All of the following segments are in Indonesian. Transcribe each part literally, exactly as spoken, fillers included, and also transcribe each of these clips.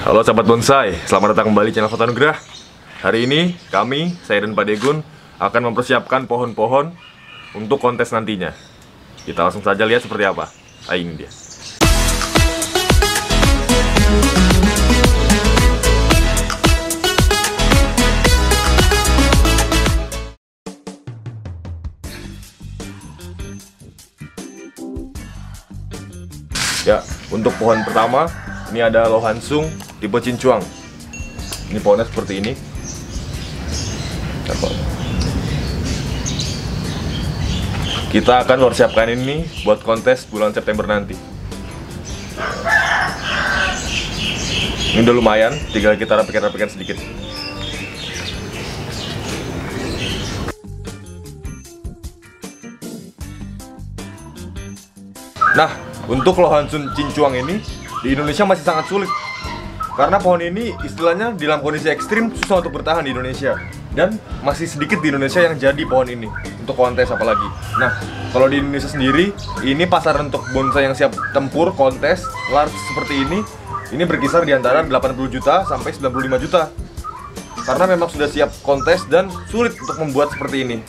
Halo sahabat bonsai, selamat datang kembali di channel Fotonugrah. Hari ini kami, saya dan Pak Degun akan mempersiapkan pohon-pohon untuk kontes nantinya. Kita langsung saja lihat seperti apa. Ayo, ini dia. Ya, untuk pohon pertama ini ada Lohansung tipe cincuang. Ini pohonnya seperti ini. Kita akan mempersiapkan ini buat kontes bulan September nanti. Ini udah lumayan, tinggal kita rapikan-rapikan sedikit. Nah, untuk Lohansung cincuang ini di Indonesia masih sangat sulit. Karena pohon ini istilahnya dalam kondisi ekstrim susah untuk bertahan di Indonesia. Dan masih sedikit di Indonesia yang jadi pohon ini untuk kontes apalagi. Nah, kalau di Indonesia sendiri, ini pasaran untuk bonsai yang siap tempur kontes large seperti ini, ini berkisar di antara delapan puluh juta sampai sembilan puluh lima juta. Karena memang sudah siap kontes dan sulit untuk membuat seperti ini.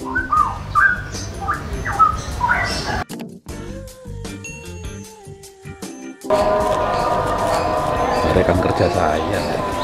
Rekan kerja saya.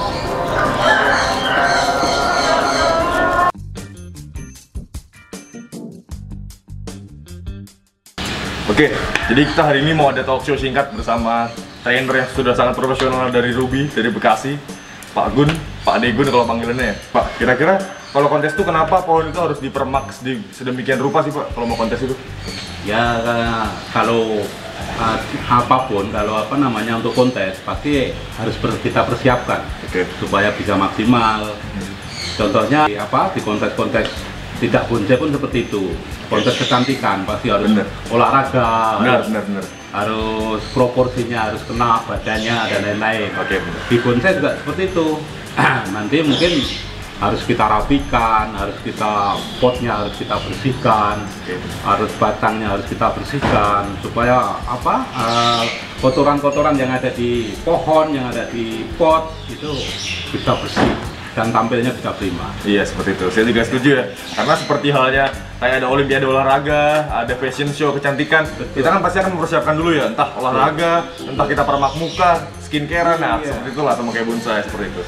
Oke, jadi kita hari ini mau ada talk show singkat bersama trainer yang sudah sangat profesional dari Ruby, dari Bekasi, Pak Gun, Pak Degun kalau panggilannya ya. Pak, kira-kira kalau kontes itu kenapa pohon itu harus dipermak di sedemikian rupa sih Pak, kalau mau kontes itu? Ya, kalau uh, apapun, kalau apa namanya untuk kontes pasti harus ber, kita persiapkan, Oke. supaya bisa maksimal. Hmm. Contohnya apa di kontes-kontes tidak bonsai pun seperti itu. Kontes kecantikan pasti harus bener. olahraga, benar, harus, benar, benar. harus proporsinya harus kena badannya dan lain-lain. Oke, benar. Di bonsai juga seperti itu. Nanti mungkin harus kita rapikan, harus kita potnya harus kita bersihkan, Oke. harus batangnya harus kita bersihkan supaya apa kotoran-kotoran yang ada di pohon, yang ada di pot itu bisa bersih dan tampilnya bisa prima. Iya, seperti itu. Saya juga setuju ya. Karena seperti halnya kayak ada olimpiade olahraga, ada fashion show kecantikan, Betul. kita kan pasti akan mempersiapkan dulu ya, entah olahraga, entah kita permak muka, skincare, nah Iya. seperti itulah sama kayak bonsai seperti itu.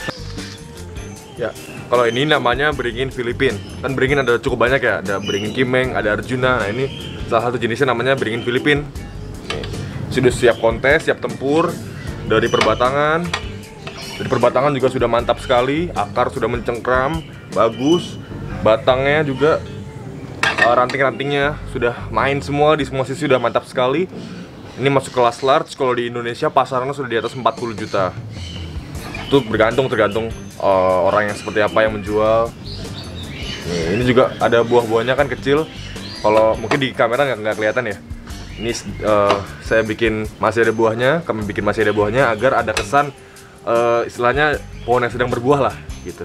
Ya, kalau ini namanya beringin Filipin. Kan beringin ada cukup banyak ya, ada beringin Kimeng, ada Arjuna. Nah, ini salah satu jenisnya namanya beringin Filipin. Nih, sudah siap kontes, siap tempur dari perbatangan. Dari perbatangan juga sudah mantap sekali, akar sudah mencengkram, bagus. Batangnya juga uh, ranting-rantingnya sudah main semua, di semua sisi sudah mantap sekali. Ini masuk kelas large, kalau di Indonesia pasarannya sudah di atas empat puluh juta. Itu bergantung tergantung uh, orang yang seperti apa yang menjual. Nih, ini juga ada buah-buahnya kan kecil. Kalau mungkin di kamera nggak nggak kelihatan ya. Ini uh, saya bikin masih ada buahnya, kami bikin masih ada buahnya agar ada kesan uh, istilahnya pohon yang sedang berbuah lah gitu.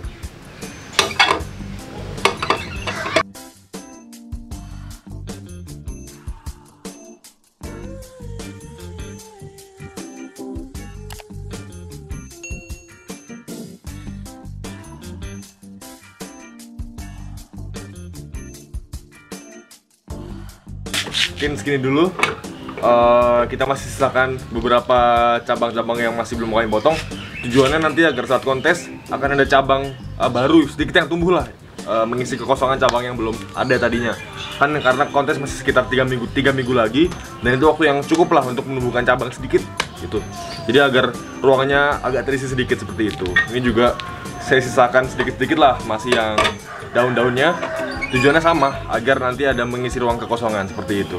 Mungkin segini dulu. Uh, kita masih sisakan beberapa cabang-cabang yang masih belum kami potong. Tujuannya nanti agar saat kontes akan ada cabang uh, baru sedikit yang tumbuh lah, uh, mengisi kekosongan cabang yang belum ada tadinya. Kan karena kontes masih sekitar tiga minggu, tiga minggu lagi, dan itu waktu yang cukup lah untuk menumbuhkan cabang sedikit gitu. Jadi agar ruangnya agak terisi sedikit seperti itu. Ini juga saya sisakan sedikit-sedikit lah masih yang daun-daunnya. Tujuannya sama, agar nanti ada mengisi ruang kekosongan seperti itu.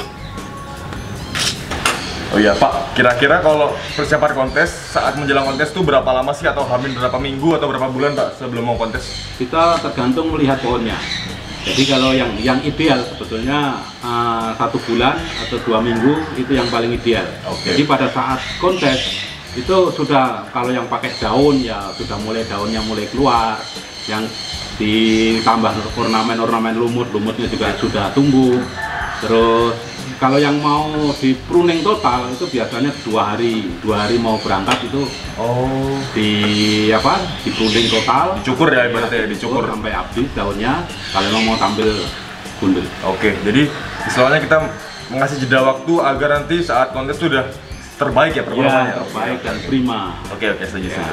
Oh iya Pak, kira-kira kalau persiapan kontes, saat menjelang kontes tuh berapa lama sih? Atau hamil berapa minggu atau berapa bulan Pak sebelum mau kontes? Kita tergantung melihat pohonnya. Jadi kalau yang yang ideal sebetulnya uh, satu bulan atau dua minggu itu yang paling ideal. Oke. Jadi pada saat kontes itu sudah, kalau yang pakai daun ya sudah mulai daunnya mulai keluar, yang ditambah ornamen-ornamen lumut, lumutnya juga sudah tumbuh. Terus Kalau yang mau di pruning total itu biasanya dua hari, dua hari mau berangkat itu Oh, di apa? Di pruning total. dicukur ya ibaratnya, ya, dicukur. sampai habis daunnya. Kalau memang mau tampil gundul. Oke, jadi istilahnya kita mengasih jeda waktu agar nanti saat kontes sudah terbaik ya performanya. Ya, terbaik dan prima. Oke oke setuju setuju.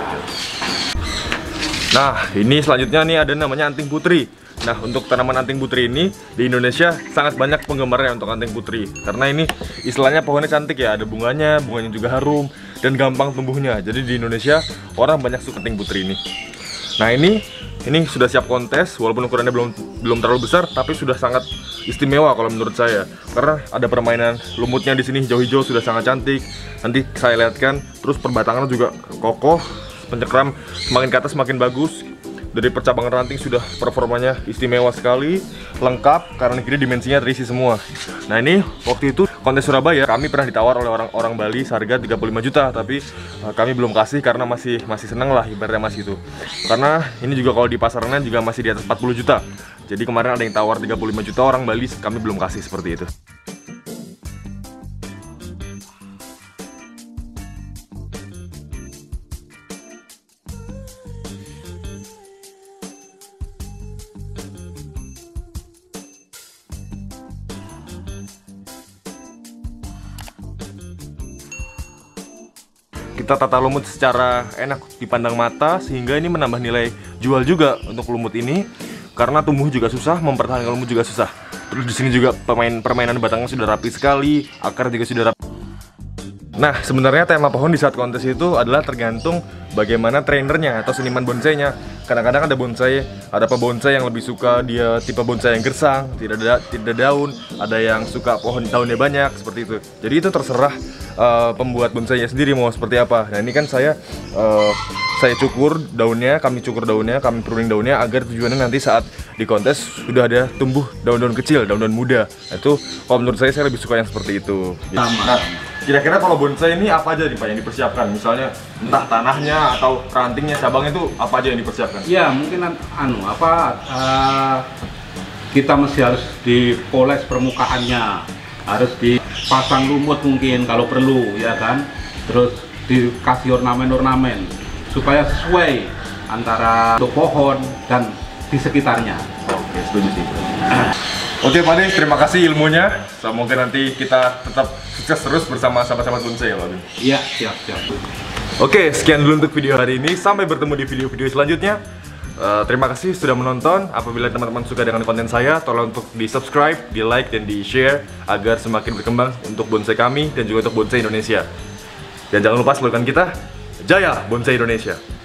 Nah ini selanjutnya nih ada namanya anting putri. Nah untuk tanaman anting putri ini di Indonesia sangat banyak penggemarnya untuk anting putri karena ini istilahnya pohonnya cantik ya, ada bunganya, bunganya juga harum dan gampang tumbuhnya. Jadi di Indonesia orang banyak suka anting putri ini. Nah ini ini sudah siap kontes walaupun ukurannya belum belum terlalu besar tapi sudah sangat istimewa kalau menurut saya karena ada permainan lumutnya di sini hijau-hijau sudah sangat cantik. Nanti saya lihatkan terus perbatangannya juga kokoh, pencekram semakin ke atas semakin bagus. Dari percabangan ranting sudah performanya istimewa sekali, lengkap karena kiri dimensinya terisi semua. Nah ini waktu itu kontes Surabaya kami pernah ditawar oleh orang-orang Bali seharga tiga puluh lima juta, tapi uh, kami belum kasih karena masih masih seneng lah ibaratnya masih itu. Karena ini juga kalau di pasarannya juga masih di atas empat puluh juta. Jadi kemarin ada yang tawar tiga puluh lima juta orang Bali, kami belum kasih seperti itu. Kita tata lumut secara enak dipandang mata sehingga ini menambah nilai jual juga untuk lumut ini karena tumbuh juga susah, mempertahankan lumut juga susah. Terus di sini juga pemain permainan batangnya sudah rapi sekali, akar juga sudah rapi. Nah sebenarnya tema pohon di saat kontes itu adalah tergantung bagaimana trainernya atau seniman bonsainya. Kadang-kadang ada bonsai, ada pebonsai yang lebih suka dia tipe bonsai yang gersang, tidak ada tidak daun, ada yang suka pohon daunnya banyak seperti itu. Jadi itu terserah uh, pembuat bonsainya sendiri mau seperti apa. Nah ini kan saya uh, saya cukur daunnya, kami cukur daunnya, kami pruning daunnya agar tujuannya nanti saat di kontes sudah ada tumbuh daun-daun kecil, daun-daun muda. Nah, itu kalau menurut saya saya lebih suka yang seperti itu. Nah, kira-kira kalau bonsai ini apa aja nih Pak yang dipersiapkan? Misalnya entah tanahnya atau rantingnya, cabangnya itu apa aja yang dipersiapkan? Ya mungkin anu apa uh, kita mesti harus dipoles permukaannya, harus dipasang lumut mungkin kalau perlu ya kan, terus dikasih ornamen-ornamen supaya sesuai antara untuk pohon dan di sekitarnya. Oke, setuju sih. Oke Pak Ade, terima kasih ilmunya. Semoga nanti kita tetap sukses terus bersama sahabat-sahabat bonsai ya Pak Ade. Iya, siap, siap. Oke, sekian dulu untuk video hari ini. Sampai bertemu di video-video selanjutnya. Uh, terima kasih sudah menonton. Apabila teman-teman suka dengan konten saya, tolong untuk di subscribe, di like, dan di share agar semakin berkembang untuk bonsai kami dan juga untuk bonsai Indonesia. Dan jangan lupa slogan kita, Jaya Bonsai Indonesia.